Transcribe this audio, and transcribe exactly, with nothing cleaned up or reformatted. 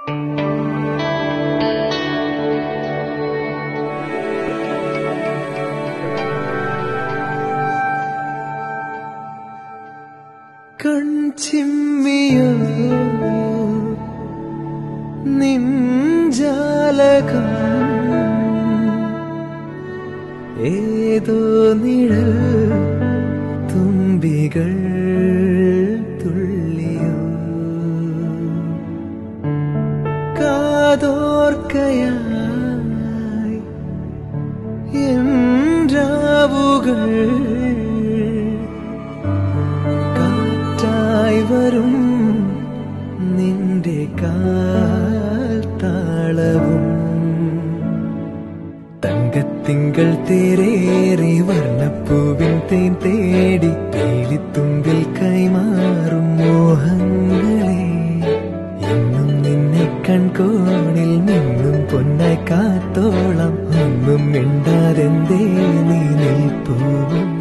കൺചിമ്മിയോ നിൻജാലകം ഏതോ നിഴൽ തുമ്പികൾ തുള്ളിയോ കാതോർക്കയായി എൻ രാവുകൾ വരും നിന്റെ കാൽത്താളവും തങ്കത്തിങ്കൾ തേരേറി വർണ്ണപ്പൂവിൻ തേൻ തേടി തേലിത്തുമ്പിൽ കൈമാറും മോഹങ്ങളെ എന്നും നിന്നെ കൺകോണിൽ നിന്നും പൊന്നായി കാത്തോളം ഒന്നും മിണ്ടാതെന്തേ നീ നിൽപ്പൂവും